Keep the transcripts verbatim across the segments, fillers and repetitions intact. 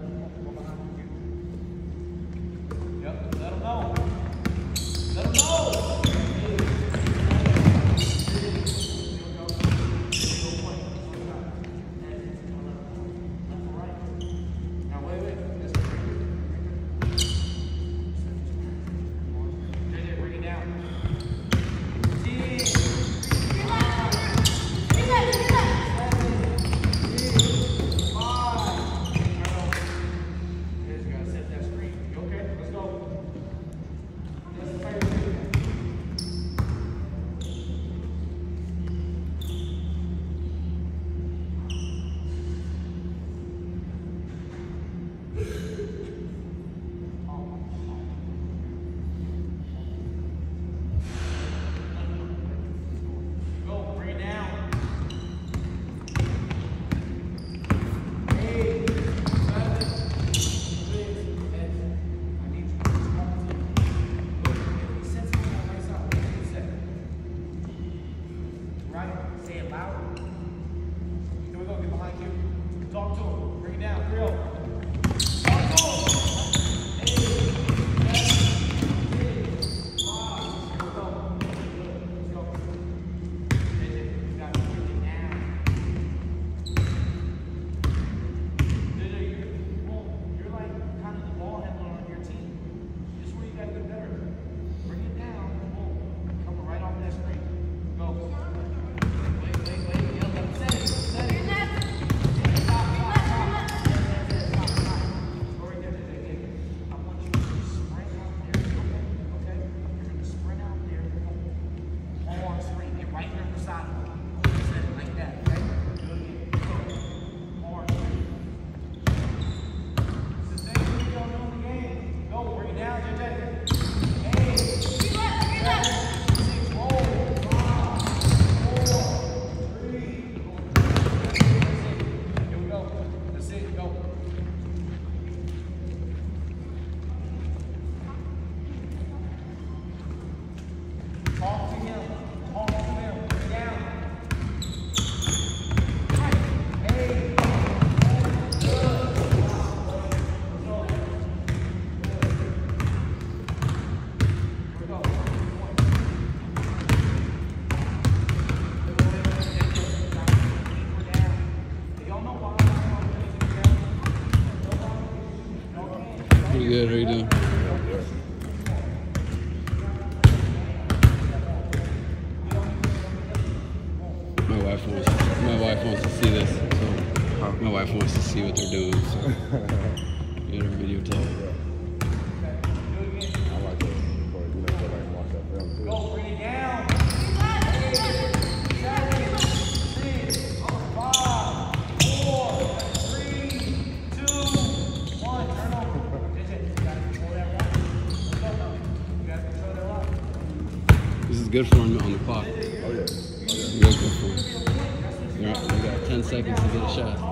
Pretty good. How you doing? My wife wants. My wife wants to see this. So huh? My wife wants to see what they're doing. So get her video tape. I like it. You know, go back and watch that film too. Go, bring it down. This is good for him on the clock. Oh yeah. Oh yeah. Real good for him. You're right. We got ten seconds to get a shot.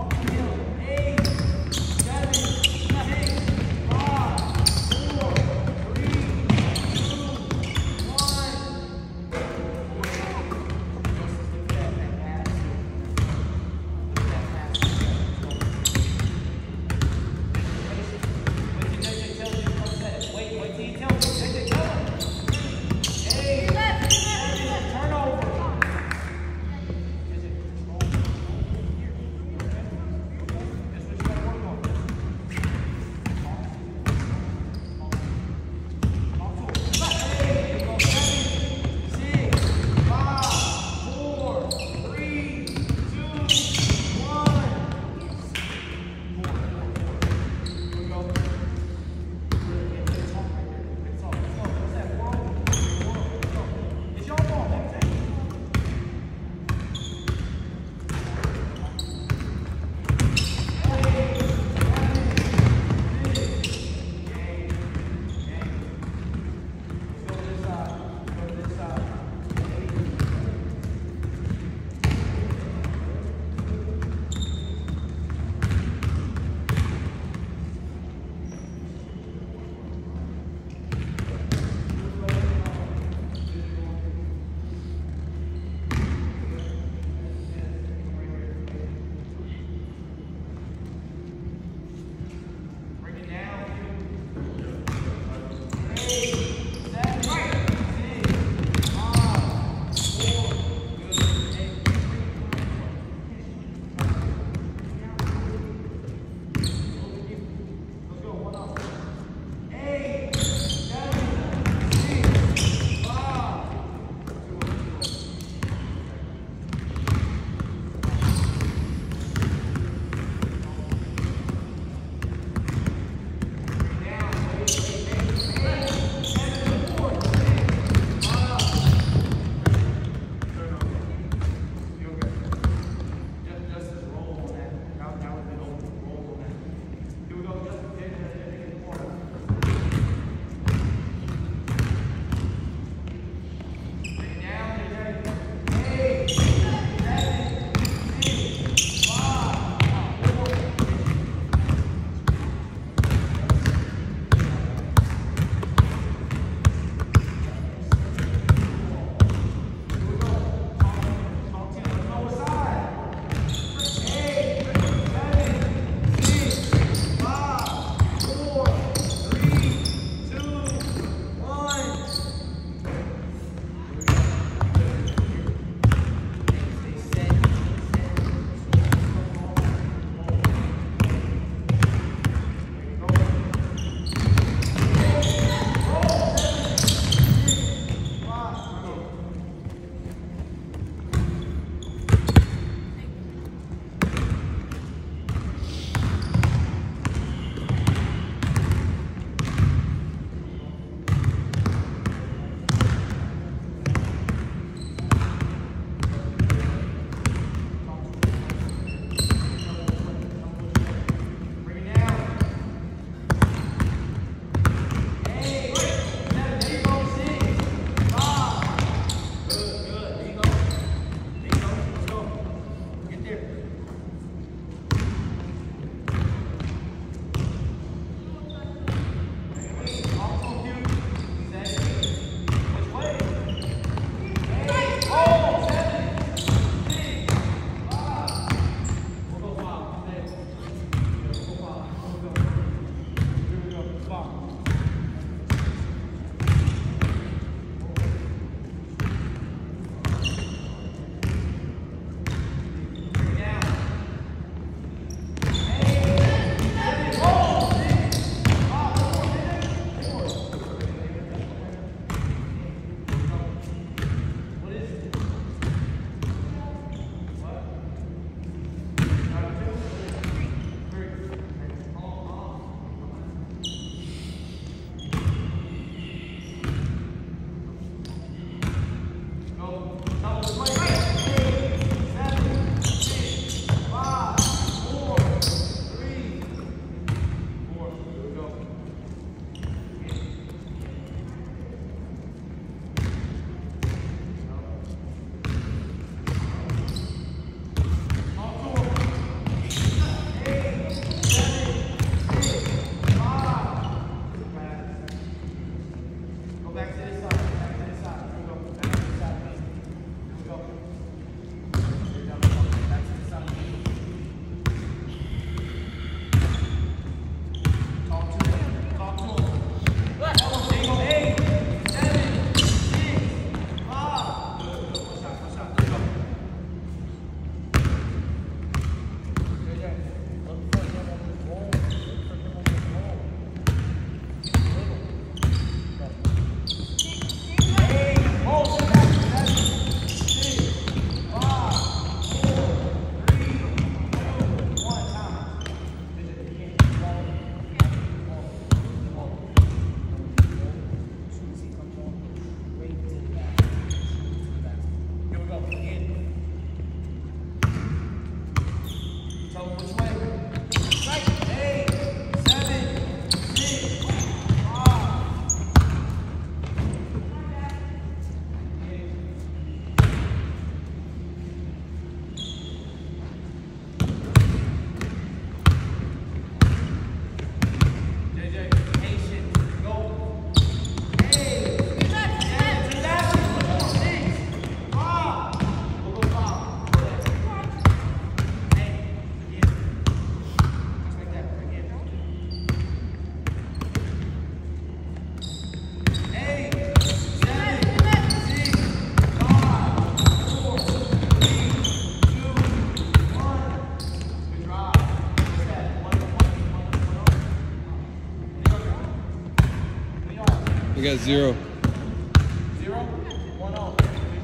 We got zero. Zero? One all.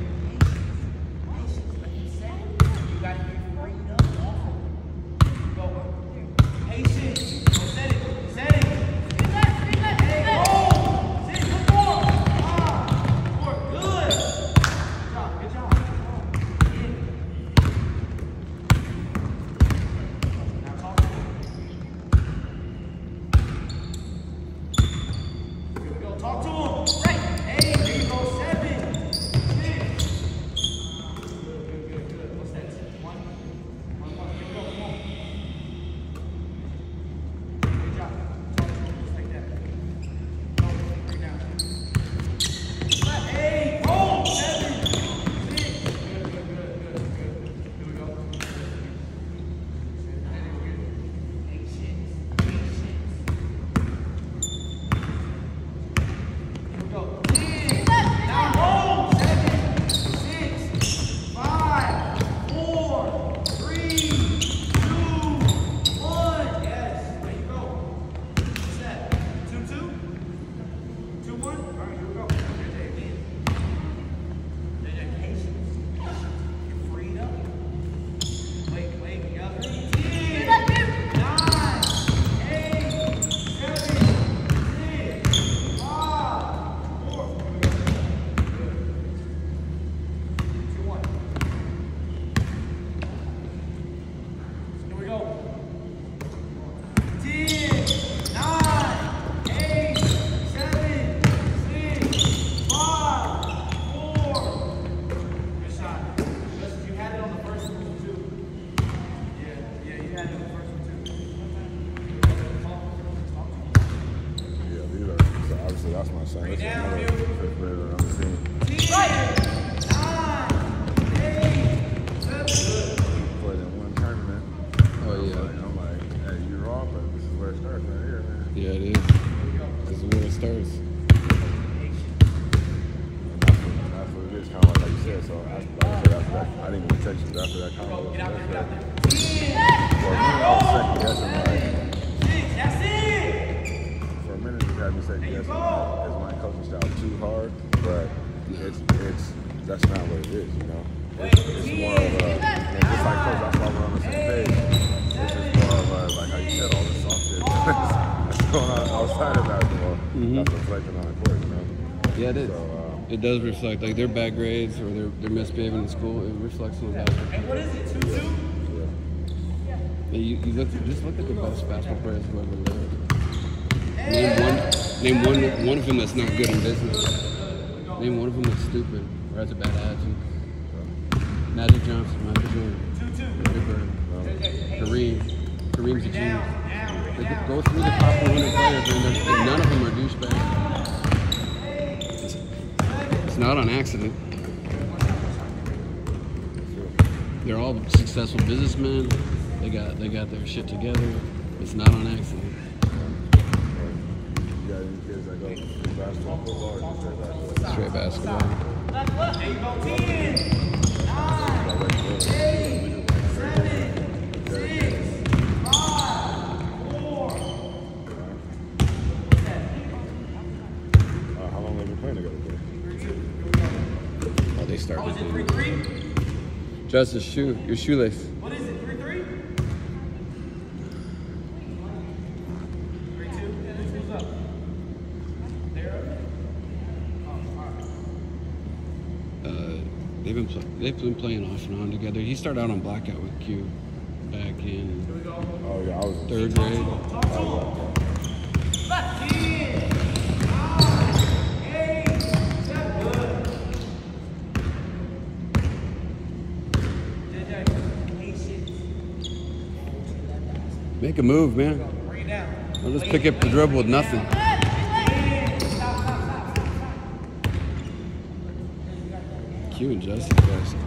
You got to be freed up off of it. Go. Patience. Set it. Set it. Hey, roll. Sit. Good ball. Ah. Four. Good. Good job. Good job. In. Now talk to him. Here we go. Talk to him. Right. Hey, there you go. Seven. Six. Good, good, good, good. What's that? One. One, one. Here we go. Come on. Good job. Talk to him just like that. Go. Bring down. Left. Hey, roll. Seven. Six. Good, good, good, good, good. Here we go. Patience. Patience. Here we go. Now roll. Seven, six, five, four, three, two, one. Yes. There you go. What's that? Two, two? Two, one? All right, here we go. J J, again. J J, patience. You're freed up. Wait, wait, you got ten, nine, eight, seven, six, five, four. Two, one. Here we go. Ten, nine, eight, seven, six, five, four. Good shot. Listen, you had it on the first one too. Yeah, yeah, you had it on the first one too. Talk, talk to Yeah, these are, so obviously that's my son. This is down, another Bill. fifth grader on the team. ten, nine, eight, seven. Played in one tournament. Oh Like, yeah. I'm like, hey, you're off, but this is where it starts right here, man. Yeah, it is. This is where it starts. And that's what, that's what it is, kind of like, like you said. So I, like I said, after that, I didn't even text you but after that comment. Get out there, get out there. For a minute, I was second guessing, like, Six, that's it. for a minute, it had me second guessing. Like, is my coaching style too hard? But it's, it's, that's not what it is, you know? It's, it's more of a, and just like coach, that's why we're on the same page. It's just more of a, like how you said, all the soft shit that's going on outside of basketball. Mhm. That's reflecting on the court, you know? Yeah, it is. So, uh, It does reflect, like their bad grades or their, their misbehaving in school. It reflects on that. Hey, what is it? Two, two? yeah. You, you look, just look at the best basketball players who ever lived. Name one, name one, one of them that's not good in business. Name one of them that's stupid or has a bad attitude. Magic Johnson, Michael Jordan, Two, two. Larry Bird, Kareem. Kareem's a Down, genius. down, They down. go through the top one hundred players, and, there's- and none of them are douchebags. It's, it's not on accident. They're all successful businessmen. They got they got their shit together. It's not on accident. You got any kids that go to basketball, football, or just straight basketball? Straight basketball. There you go. Ten, nine, eight, seven, six, five, four. Uh, how long have you been playing together? Oh, they started. Oh, is it three, three? Justice, shoe, your shoelace. What is it? Three, three? Three, two? Who's up? They're up? Oh, all right. Uh, they've been pl- they've been playing off and on together. He started out on blackout with Q back in Here we go. Oh, yeah, I was third grade. Talk to him. Left. Ten, nine, eight, seven. Good. J J, patience. Make a move, man. Bring it down. Don't just pick up the dribble with nothing. Stop, stop, stop, stop, stop. Q and Justice, guys.